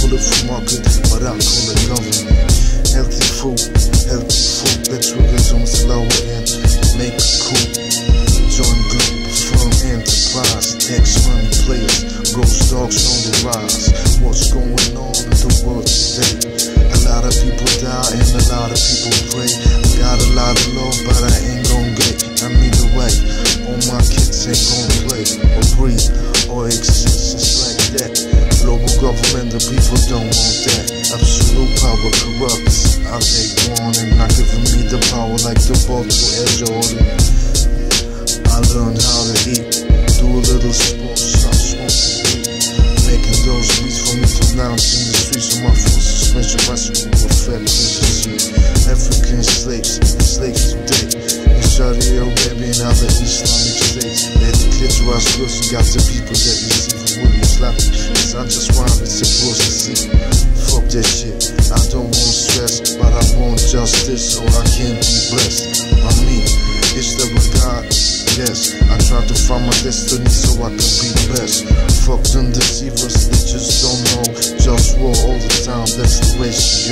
call it free market, but I call it government. Healthy food, let's tourism slow and make it cool. Join Globalfirm enterprise, tax money players, GhostDogz on the rise. What's going on in the world today? A lot of people die and a lot of people pray. I got a lot of love, but I ain't gon' get. I mean the way, all my kids ain't gon' play or breathe or exist. It's like that. Global government, the people don't want that. Absolute power corrupts. I take one and not giving me the power like the ball to Air Jordan. I learned how to eat, do a little sports, stop smoking weed, making those beats for me to lounge in the streets of my full suspension bicycle with fat cruises. African slaves today in Saudi Arabia and other Islamic states. They declitorize girls and got the people that receive it when you slap it. Cause I just want it supposed to see. Fuck that shit, I don't want stress, but I want justice so I can be blessed. I mean, is there a God? Yes, I try to find my destiny so I can be best. Fuck them deceivers, they just don't know. JustWar all the time, that's the ratio.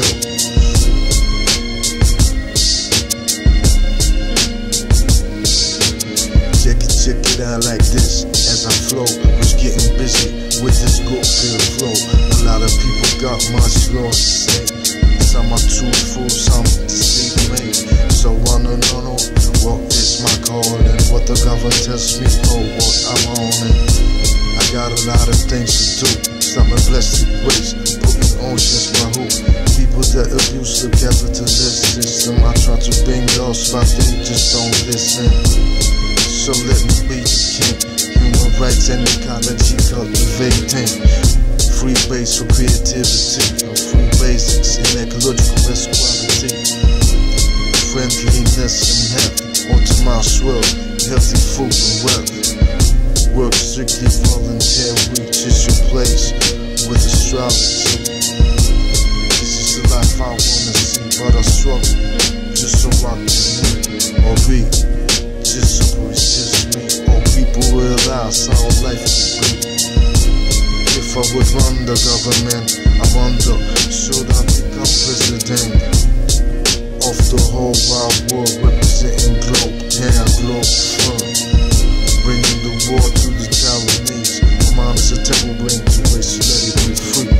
Check it out like this. As I flow, was getting busy with this good feel flow. A lot of people got much lost to say. Some are truthful, some deceive me. So I don't know what is my calling, what the government tells me, oh what I'm on it. I got a lot of things to do. Some are blessed ways, putting oceans my hoop. People that abuse the capitalist system, I try to bring those, but they just don't listen. So let me be the king. Human rights and ecology cultivating. Free base for creativity, free basics in ecological equality. Friendliness and health, automizes wealth, healthy food and wealth. Work strictly voluntary, reaches your place with astrology. This is the life I wanna see, but I struggle just so I can live or be. Just so it's just me, all people realize how life could be. If I would run the government, I wonder, should I become president of the whole wide world, representing Globalfirm, bringing the war to the Taiwanese. Mine is a temple bring to race, let it be free.